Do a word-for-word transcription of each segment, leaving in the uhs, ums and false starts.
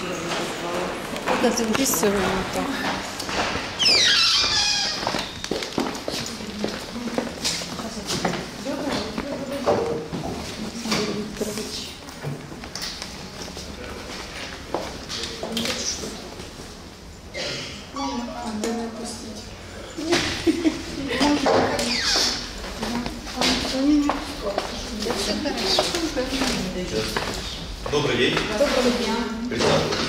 Куда записываем так. Добрый день. Доброго дня. Представьтесь.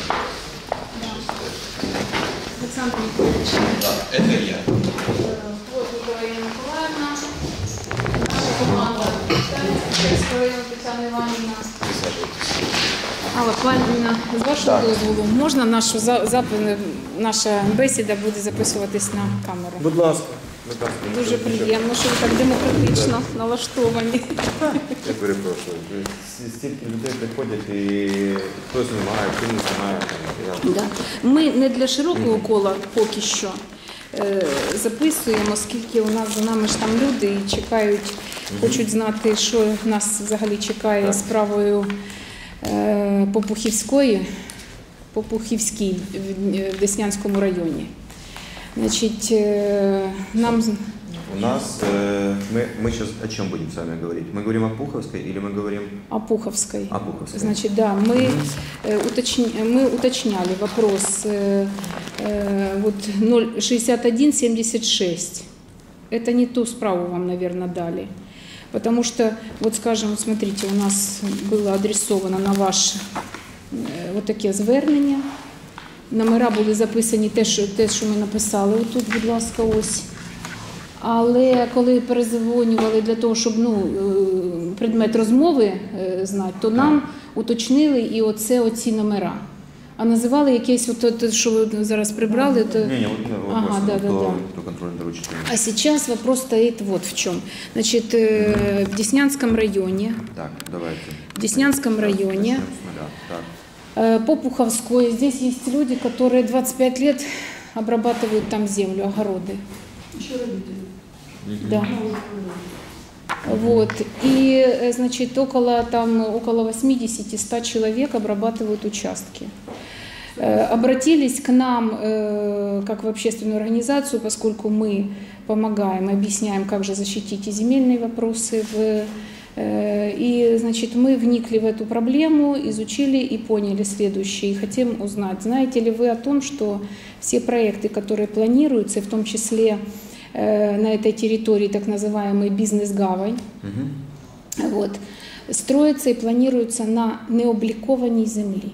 Александр Николаевич. Да, это я. Вот Галина Николаевна. Наша команда. Татьяна Ивановна. Присаживайтесь. Алла Павлівна, з вашого дозволу, можна нашу запис, наша бесіда буде записуватись на камеру? Будь ласка. Будь ласка. Дуже приємно, що ви так демократично налаштовані. Я перепрошую. Стільки людей приходять і хтось знімає, хтось не знімає. Да. Ми не для широкого кола поки що е, записуємо, оскільки у нас за нами ж там люди і чекають, хочуть знати, що нас взагалі чекає Так. справою е, Попухівської, Попухівській в, в Деснянському районі. Значить, э, нам... У нас, э, мы, мы сейчас о чем будем с вами говорить? Мы говорим о Пуховской или мы говорим О Пуховской. о Пуховской? Значит, да, мы, э, уточня, мы уточняли вопрос э, э, вот ноль шестьдесят один семьдесят шесть. Это не ту справу вам, наверное, дали. Потому что, вот скажем, вот смотрите, у нас было адресовано на ваше э, вот таке звернення. Номера були записані те, що, те, що ми написали отут, будь ласка, ось. Але коли перезвонювали для того, щоб ну, предмет розмови знати, то нам уточнили і оце, оці номера. А називали якесь, от, що ви зараз прибрали. То... Не, не, вот вопрос, ага, да, да, кто, да. кто контрольно доручительный. А сейчас вопрос стоит вот в чем. Значит, в Деснянском районе, Так, давайте. в Деснянском районе, Начнем с нуля. Так. по Пуховской. Здесь есть люди, которые двадцать пять лет обрабатывают там землю, огороды. Еще родители. Да. Вот. И, значит, около, там, около восьмидесяти-ста человек обрабатывают участки. Обратились к нам как в общественную организацию, поскольку мы помогаем, объясняем, как же защитить и земельные вопросы в И, значит, мы вникли в эту проблему, изучили и поняли следующее. И хотим узнать, знаете ли вы о том, что все проекты, которые планируются, в том числе э, на этой территории так называемый бизнес-гавань, Угу. вот, строятся и планируются на необликованной земле.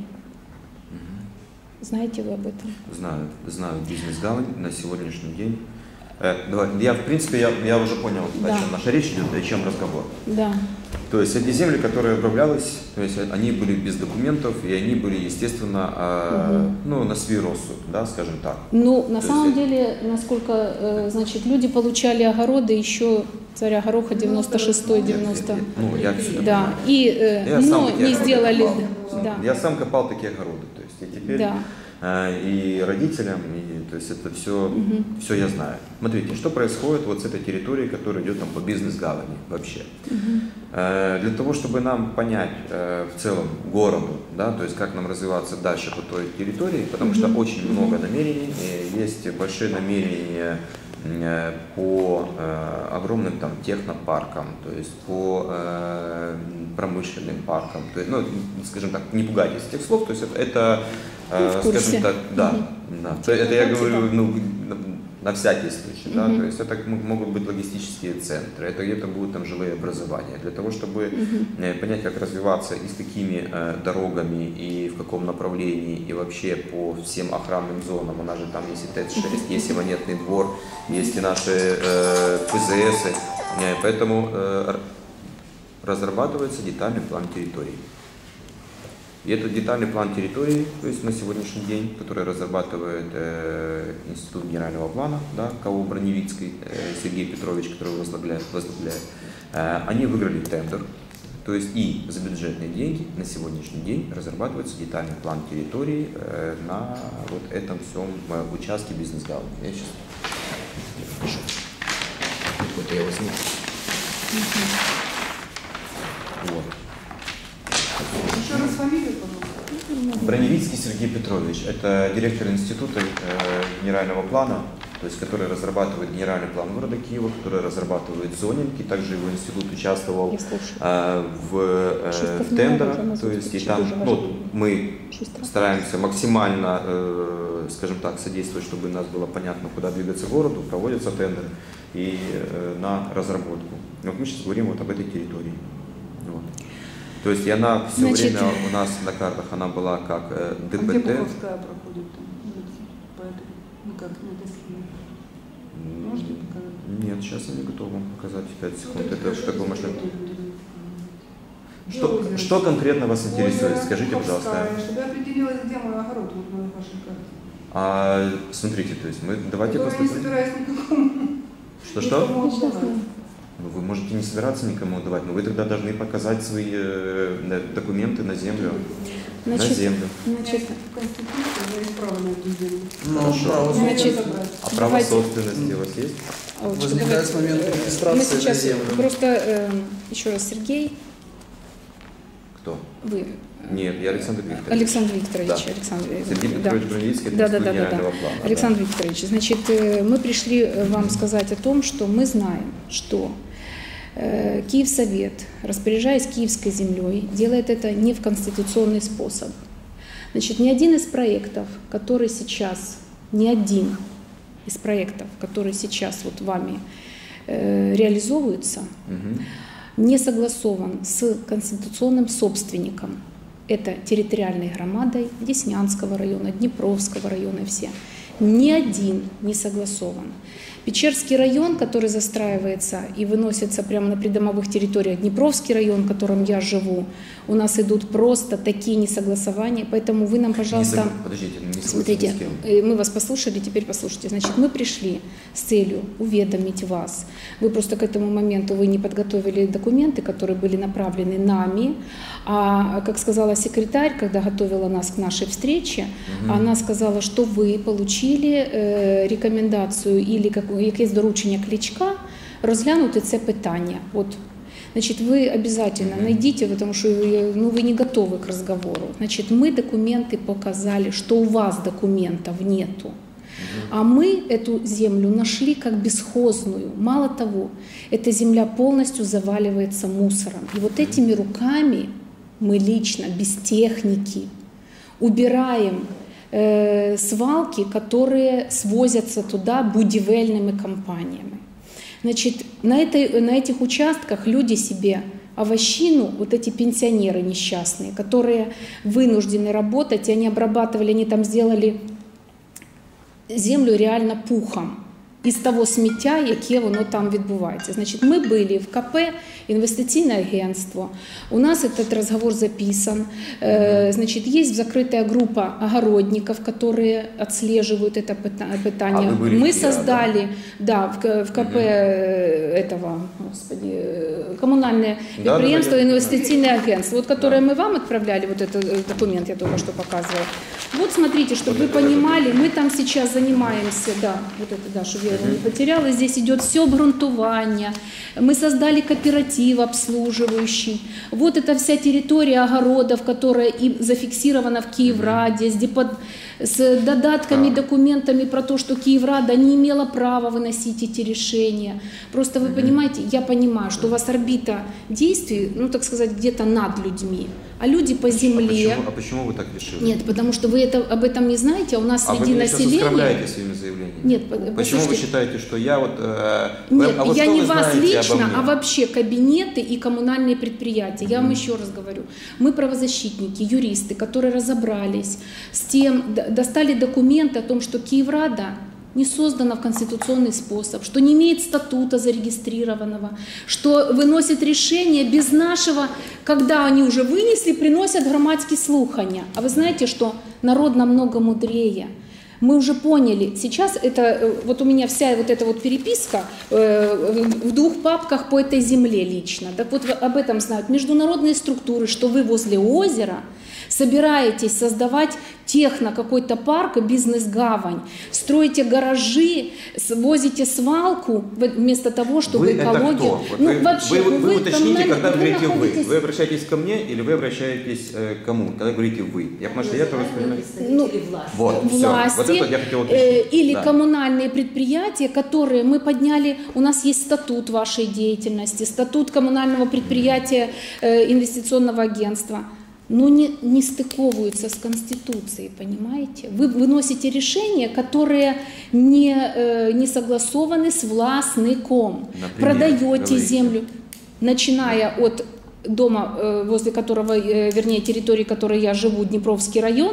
Знаете вы об этом? Знаю, знаю бизнес-гавань на сегодняшний день. Э, давай, я, в принципе, я, я уже понял, Да. о чем наша речь идет, о чем разговор. Да. То есть эти земли, которые обрабатывались, то есть они были без документов, и они были, естественно, э, Угу. ну, на свой рассуд, да, скажем так. Ну, на То самом есть- деле, насколько, э, значит, люди получали огороды еще царя Гороха девяносто шестой девяносто. Ну, я все это Да, понимаю. и, э, Я сам но такие не огороды сделали, копал. да, Я сам копал такие огороды, то есть и теперь да, э, и родителям, и, то есть это все, Мгм. все я знаю. Смотрите, что происходит вот с этой территорией, которая идет там по бизнес-гавани вообще. Мгм. Э, Для того, чтобы нам понять э, в целом городу, да, то есть как нам развиваться дальше по той территории, потому что Мгм. очень много намерений, и есть большие намерения э, по э, огромным там технопаркам, то есть по э, промышленным паркам, то есть, ну, скажем так, не пугайтесь этих слов, то есть это, это Ну, в э, курсе. скажем так, да, Мгм. да. То это я Ну, говорю, типа. ну, на, на всякий случай, да, Мгм. то есть это м- могут быть логистические центры, это где-то будут там жилые образования, для того, чтобы Мгм. э, понять, как развиваться и с какими э, дорогами, и в каком направлении, и вообще по всем охранным зонам. У нас же там есть и ТЭЦ шесть, есть и монетный двор, есть и наши э, ПЗС. Э, поэтому э, р- разрабатывается детальный план территории. И этот детальный план территории, то есть на сегодняшний день, который разрабатывает э, Институт генерального плана, да, КАУ Броневицкий, э, Сергей Петрович, который возглавляет, возглавляет э, они выиграли тендер. То есть и за бюджетные деньги на сегодняшний день разрабатывается детальный план территории э, на вот этом всем э, участке бизнес-гавани. Я сейчас напишу. Вот я возьму. Вот. Еще раз фамилию, пожалуйста. Броневицкий Сергей Петрович, это директор института э, генерального плана, то есть который разрабатывает генеральный план города Киева, который разрабатывает зонинг, и также его институт участвовал э, в, э, в тендерах, то есть и там ну, мы стараемся максимально, э, скажем так, содействовать, чтобы у нас было понятно, куда двигаться городу, проводятся тендеры и э, на разработку. Вот мы сейчас говорим вот об этой территории. Вот. То есть и она все Значит, время у нас на картах она была как э, А где ДПТ. Буковская проходит там? По этой, ну как, на этой схеме? Можете показать? Нет, сейчас я не готов вам показать. пять секунд. Вот Это в таком масштабе. Где Что, озеро? что конкретно вас интересует? Озеро Скажите, Буковская, пожалуйста. чтобы я определилась, где мой огород вот на вашей карте. А, смотрите, то есть мы давайте Я не посмотрим. собираюсь никакому. Что-что? никому отдавать. Ну, вы можете не собираться никому отдавать, но вы тогда должны показать свои э, документы на землю. на Значит, землю. значит, В Конституции есть право на эту землю. Ну, Хорошо. право Значит, собственности. А право Давайте. собственности у вас есть? Аллочка, возникает давайте, с момента э, регистрации мы сейчас на землю. просто э, еще раз Сергей, Кто? вы. э, Нет, я Александр Викторович. Александр Викторович. Да. Александр, Сергей да. Петрович Броневицкий, это Да, да, институт да, да, генерального да. плана. Александр да. Викторович, значит, э, мы пришли э, вам сказать о том, что мы знаем, что э, Киевсовет, распоряжаясь киевской землей, делает это не в конституционный способ. Значит, ни один из проектов, который сейчас, ни один из проектов, которые сейчас вот вами э, реализовываются, Мгм. не согласован с конституционным собственником. Это территориальной громадой Деснянского района, Днепровского района, все. Ни один не согласован. Печерский район, который застраивается и выносится прямо на придомовых территориях, Днепровский район, в котором я живу, у нас идут просто такие несогласования, поэтому вы нам, Не пожалуйста... сог- Подождите, не согласен Смотрите, с кем? э, мы вас послушали, теперь послушайте. Значит, мы пришли с целью уведомить вас. Вы просто к этому моменту вы не подготовили документы, которые были направлены нами. А, как сказала секретарь, когда готовила нас к нашей встрече, Мгм. она сказала, что вы получили э, рекомендацію или как- якесь доручення Кличка розглянути це питання. От. Значит, вы обязательно Мгм. найдите, потому что э, ну, вы не готовы к разговору. Значит, мы документы показали, что у вас документов нету. А мы эту землю нашли как бесхозную. Мало того, эта земля полностью заваливается мусором. И вот этими руками мы лично, без техники, убираем э, свалки, которые свозятся туда будівельными компаниями. Значит, на, этой, на этих участках люди себе овощину, вот эти пенсионеры несчастные, которые вынуждены работать, и они обрабатывали, они там сделали землю реально пухом із того сміття, яке воно там відбувається. Значить, ми були в КП «Инвестиционное агентство». У нас этот разговор записан. Э, значит, есть закрытая группа огородников, которые отслеживают это пыта- питание. А вы были мы в КИА, создали, да, в, К- в КП Мгм. э, этого, господи, э, коммунальное Да, да, предприятство да, я «Инвестиционное агентство», вот которое Да. мы вам отправляли, вот этот э, документ я только что показывала. Вот смотрите, чтобы вы понимали, мы там сейчас занимаемся, да, вот это, да, чтобы я его не потеряла, здесь идет все обґрунтування, мы создали кооператив обслуживающий, вот эта вся территория огородов, которая и зафиксирована в Киевраде, с, депо- с додатками, А. документами про то, что Киеврада не имела права выносить эти решения. Просто вы понимаете, я понимаю, что у вас орбита действий, ну так сказать, где-то над людьми, а люди по А земле... почему, а почему вы так решили? Нет, потому что вы это, об этом не знаете, а у нас А вы среди меня сейчас населения... оскорбляете своими заявлениями. Нет, по- Почему вы послушайте. считаете, что я вот... э, Нет, а вот я что не вы вас знаете обо лично, мне? а вообще кабинеты и коммунальные предприятия. Я вам еще раз говорю, мы правозащитники, юристы, которые разобрались с тем, д- достали документы о том, что Киеврада не создана в конституционный способ, что не имеет статута зарегистрированного, что выносит решение без нашего, когда они уже вынесли, приносят громадские слухания. А вы знаете, что народ намного мудрее. Мы уже поняли, сейчас это, э, вот у меня вся вот эта вот переписка э, в в двух папках по этой земле лично. Так вот в- об этом знают международные структуры, что вы возле озера собираетесь создавать техно какой-то парк и бизнес-гавань, строите гаражи, возите свалку вместо того, чтобы вы экологию... Это кто? Вот ну, вы, вообще, вы, ну, вы, вы уточните, коммунальный- когда вы говорите вы. находитесь- Вы обращаетесь ко мне или вы обращаетесь э, к кому? Когда говорите вы. Я, потому что я тоже воспринимаю... Ну, Вот, все. власти, Вот это я хотел э, уточнить. или Да. коммунальные предприятия, которые мы подняли, у нас есть статут вашей деятельности, статут коммунального предприятия э, инвестиционного агентства, но не, не стыковываются с Конституцией, понимаете? Вы выносите решения, которые не, э, не согласованы с властником, Например, продаете говорите. землю, начиная от дома, э, возле которого, э, вернее, территории, которой я живу, Днепровский район,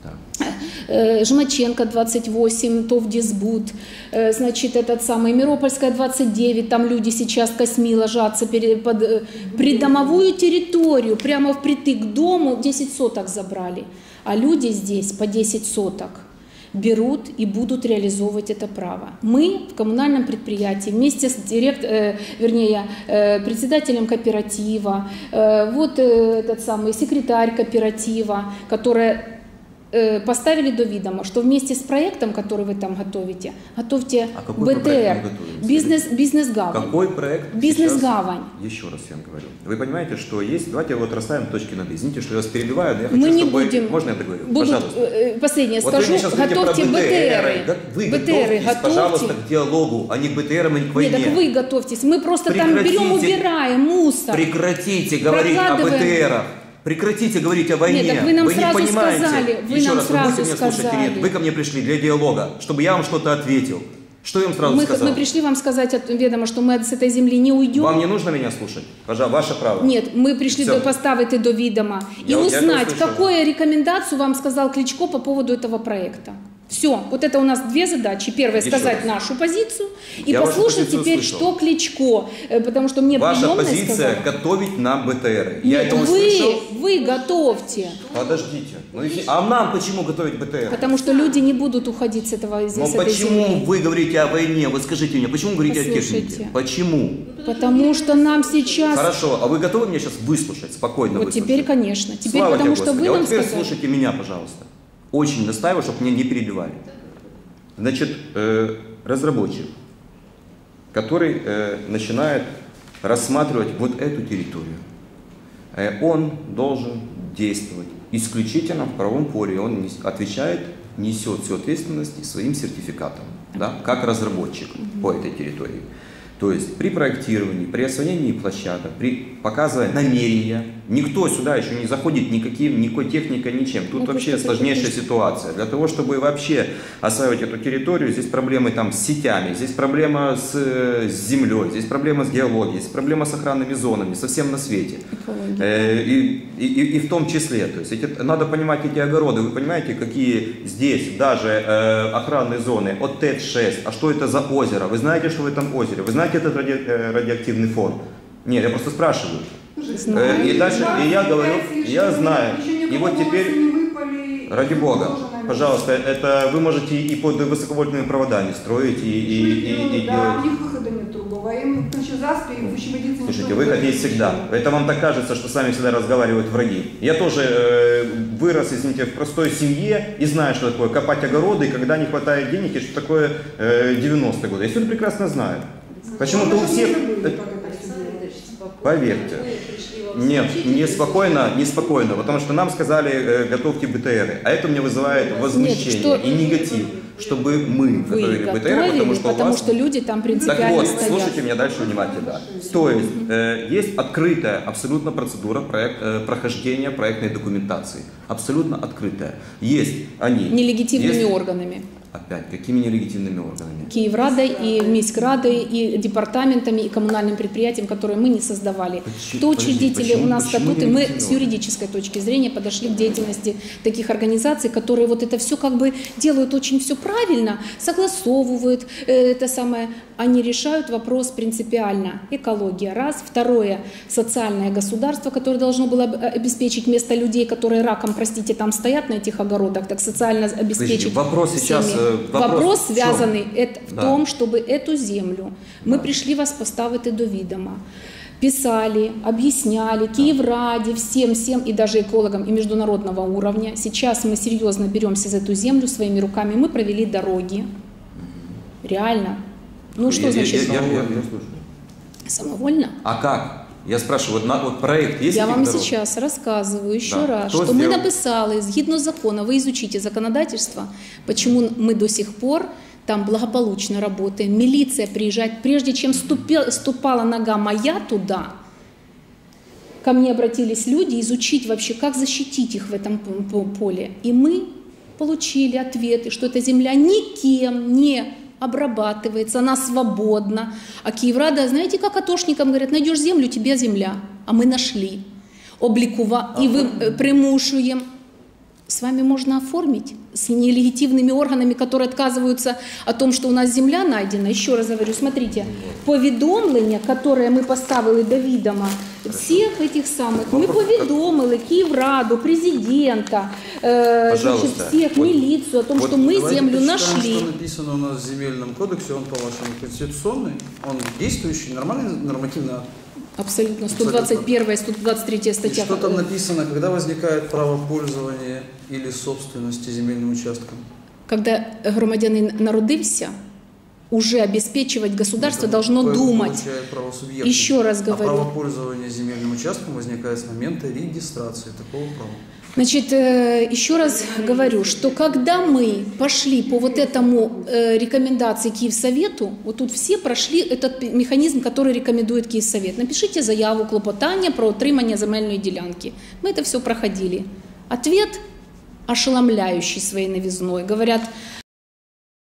Да. Жмаченко двадцать восемь, Товдисбуд, значит, этот самый Миропольская двадцать девять, там люди сейчас косьми ложатся перед, под э, придомовую территорию, прямо впритык к дому, десять соток забрали, а люди здесь по десять соток берут и будут реализовывать это право. Мы в коммунальном предприятии вместе с директ, э, вернее, э, председателем кооператива, э, вот э, этот самый секретарь кооператива, которая поставили до видома, что вместе с проектом, который вы там готовите, готовьте А какой вы бэ тэ проект эр, мы готовим, бизнес, скажите? бизнес-гавань. Какой проект? Бизнес-гавань. Сейчас? Еще раз я вам говорю. Вы понимаете, что есть... Давайте вот расставим точки над «и». Извините, что я вас перебиваю, но я хочу, Мы не чтобы... будем. Можно я договорю? Будут, Пожалуйста. э, последнее Вот скажу. вы мне сейчас говорите Готовьте про бэ тэ эры. Вы бэ тэ эры готовьтесь, пожалуйста, к диалогу, а не к бэ тэ эрам и не к войне. Нет, так вы готовьтесь. Мы просто там Прекратите. берем, убираем мусор. Прекратите говорить о бэ Прокладываем. тэ эрах. Прекратите говорить о войне. Нет, так вы нам не сразу понимаете. сказали, вы Еще нам раз, сразу вы будете меня слушать или сказали. нет? Вы ко мне пришли для диалога, чтобы я вам что-то ответил. Что я вам сразу Мы, сказал? мы пришли вам сказать от ведома, что мы с этой земли не уйдем. Вам не нужно меня слушать? Пожалуйста, ваше право. Нет, мы пришли Всё. до, поставити до відома и Я- я узнать, это услышал. какую рекомендацию вам сказал Кличко по поводу этого проекта. Все, вот это у нас две задачи. Первое, Еще сказать раз. нашу позицию и Я вашу послушать позицию теперь, услышал. что Кличко, э, потому что мне Ваша приемная позиция сказала. готовить нам бэ тэ эры. Я Нет, это вы, услышал. вы готовьте, Подождите. Ну, если- а нам почему готовить бэ тэ эры? потому что люди не будут уходить с этого с Ну этой почему земли. вы говорите о войне? Вы скажите мне, почему вы говорите о Послушайте. технике? Почему? Потому что нам сейчас... Хорошо, а вы готовы меня сейчас выслушать, спокойно Вот выслушать? теперь, конечно. Теперь, Слава потому тебе, что Господи. вы А нам вот теперь сказали. слушайте меня, пожалуйста. Очень настаиваю, чтобы меня не перебивали. Значит, э, разработчик, который э, начинает рассматривать вот эту территорию, э, он должен действовать исключительно в правом поле. Он нес- отвечает, несет всю ответственность своим сертификатом, да, как разработчик по этой территории. То есть при проектировании, при освоении площадок, при показывая намерения, никто сюда еще не заходит никаким, никакой техникой, ничем. Тут Ну, вообще просто сложнейшая это- ситуация. Для того, чтобы вообще осваивать эту территорию, здесь проблемы там с сетями, здесь проблема с, э, с землей, здесь проблема с геологией, здесь проблема с охранными зонами, совсем на свете. Экология. Э, И, и, и в том числе, то есть эти- надо понимать эти огороды, вы понимаете, какие здесь даже э, охранные зоны от Т шесть, а что это за озеро, вы знаете, что в этом озере, вы знаете этот ради- э, радиоактивный фон? Нет, я просто спрашиваю. Знаю. Э, И дальше, и я говорю, я знаю, и вот теперь, ради Бога, пожалуйста, это вы можете и под высоковольтными проводами строить, и, и, и, и Да, делать. у них выхода нет другого. А им еще заспи, и выщеводиться Слушайте, выход есть всегда. Это вам так кажется, что с вами всегда разговаривают враги. Я тоже э, вырос, извините, в простой семье и знаю, что такое копать огороды, и когда не хватает денег, и что такое э, девяностые годы. Я все это прекрасно знаю. Почему-то у всех... э, Поверьте. Нет, неспокойно, неспокойно, потому что нам сказали, э, готовьте бэ тэ эры, а это мне вызывает возмущение что- и негатив, чтобы мы Вы готовили бэ тэ эры, готовили, потому что у потому вас... что люди там Так принципиально вот, стоят. слушайте меня дальше внимательно. То есть, э, есть открытая абсолютно процедура проект, э, прохождения проектной документации. Абсолютно открытая. Есть они. Нелегитимными есть- органами. Опять, какими нелегитимными органами? Киеврадой и Міськрадой, и департаментами, и коммунальным предприятиям, которые мы не создавали. Почему- Кто учредители, подождите, почему- у нас почему статуты, мы нелегитимные с юридической точки зрения подошли к деятельности таких организаций, которые вот это все как бы делают очень все правильно, согласовывают э, это самое, они решают вопрос принципиально. Экология, раз. Второе, социальное государство, которое должно было об- обеспечить место людей, которые раком, простите, там стоят на этих огородах, так социально обеспечить. вопрос сейчас, всеми. э, вопрос Вопрос в чём? связанный это в Да. том, чтобы эту землю, мы пришли вас поставити до відома. писали, объясняли Киевраде, всем-всем, и даже экологам, и международного уровня. Сейчас мы серьезно беремся за эту землю своими руками. Мы провели дороги. Реально. Ну что я, значит? Я, я, я, я слушаю. Самовольно? А как? Я спрашиваю, вот, на, вот проект есть? Я вам дорог? сейчас рассказываю еще Да. раз, Кто что сделал? мы написали, згідно закона, вы изучите законодательство, почему мы до сих пор там благополучно работаем. Милиция приезжает, прежде чем ступи, ступала нога моя туда, ко мне обратились люди изучить вообще, как защитить их в этом поле. И мы получили ответы, что эта земля никем не обрабатывается, она свободна. А Киеврада, знаете, как атошникам говорят, найдешь землю, тебе земля. А мы нашли. Обликува... И вы примушуем. С вами можно оформить с нелегитимными органами, которые отказываются о том, что у нас земля найдена. Еще раз говорю, смотрите, повідомлення, которое мы поставили до відома всех этих самых, мы повідомили Киевраду, президента, э, значит, всех, вот, милицию о том, вот что мы Давайте землю почитаем, нашли. что написано у нас в земельном кодексе, он, по-вашему, конституционный, он действующий, нормальный, нормативный акт. Абсолютно. сто двадцать первая и сто двадцать третья И статья. что там написано, когда возникает право пользования или собственности земельным участком? Когда громадянин народився, уже обеспечивать государство должно По- думать. получает право субъекта. Еще раз А говорю. право пользования земельным участком возникает с момента регистрации такого права. Значит, э, еще раз говорю, что когда мы пошли по вот этому э, рекомендации Киевсовету, вот тут все прошли этот механизм, который рекомендует Киевсовет. Напишите заяву, клопотання про отримання земельної ділянки. Мы это все проходили. Ответ ошеломляющий своей новизной. Говорят,